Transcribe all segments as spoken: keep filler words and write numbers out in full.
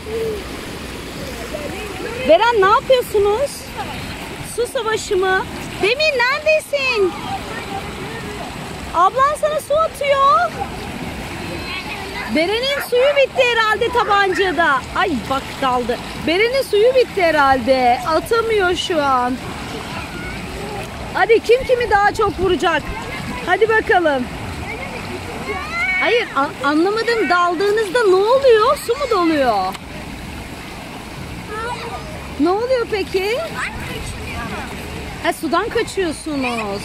Beren, ne yapıyorsunuz? Su savaşı mı? Demir, neredesin? Ablan sana su atıyor. Beren'in suyu bitti herhalde tabancada. Ay bak, daldı. Beren'in suyu bitti herhalde. Atamıyor şu an. Hadi, kim kimi daha çok vuracak? Hadi bakalım. Hayır, anlamadım, daldığınızda ne oluyor? Su mu doluyor? Ne oluyor peki? Ha, sudan kaçıyorsunuz.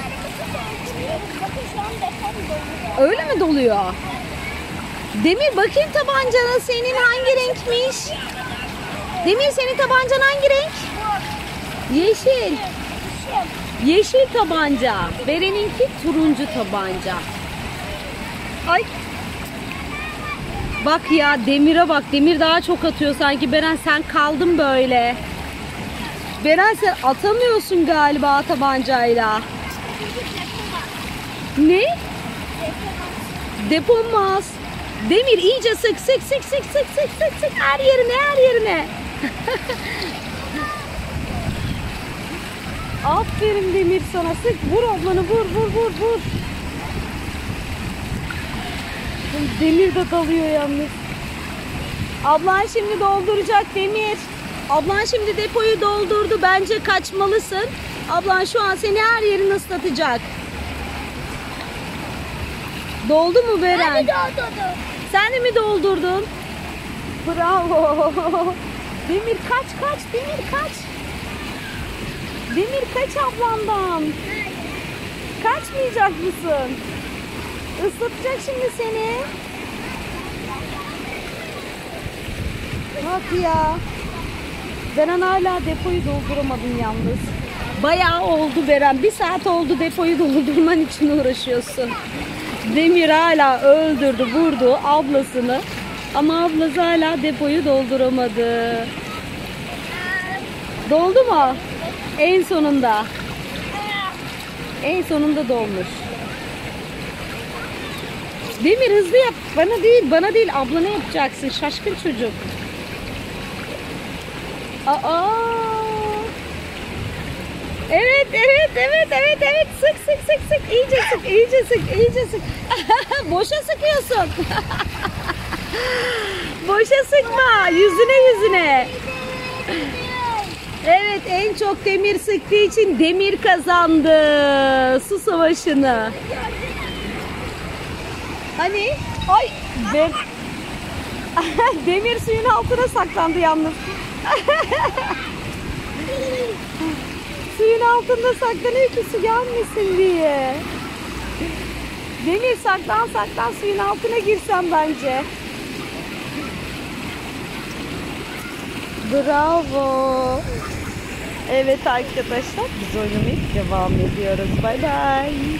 Öyle mi doluyor? Demir, bakayım tabancana, senin hangi renkmiş? Demir, senin tabancan hangi renk? Yeşil. Yeşil tabanca. Beren'inki turuncu tabanca. Ay. Bak ya, Demir'e bak. Demir daha çok atıyor sanki. Beren, sen kaldın böyle. Beren, sen atamıyorsun galiba tabancayla. Ne? Depolmaz. Demir, iyice sık sık sık sık sık sık sık sık her yerine her yerine. Aferin Demir sana, sık, vur ablanı, vur vur vur vur. Demir de dalıyor yalnız. Ablan şimdi dolduracak Demir. Ablan şimdi depoyu doldurdu, bence kaçmalısın. Ablan şu an seni her yerini ıslatacak. Doldu mu Beren? Hadi doldurdu. Sen de mi doldurdun? Bravo. Demir kaç kaç, Demir kaç. Demir kaç ablandan. Kaçmayacak mısın? Islatacak şimdi seni. Bak ya. Beren hala depoyu dolduramadın yalnız. Bayağı oldu Beren. Bir saat oldu depoyu doldurman için uğraşıyorsun. Demir hala öldürdü, vurdu ablasını. Ama ablası hala depoyu dolduramadı. Doldu mu? En sonunda. En sonunda dolmuş. Demir, hızlı yap. Bana değil, bana değil. Ablana yapacaksın. Şaşkın çocuk. Aa. Evet, evet, evet, evet, evet. Sık, sık, sık, sık. İyice sık, iyice sık, iyice sık. Boşa sıkıyorsun. Boşa sıkma. Yüzüne yüzüne. Evet, en çok Demir sıktığı için Demir kazandı su savaşını. Hani? Ay, ben... Demir suyun altına saklandı yalnız. Suyun altında saklanıyor ki su gelmesin diye. Demir, saklan saklan, suyun altına girsen bence. Bravo. Evet arkadaşlar, biz oynamaya devam ediyoruz. Bay bay.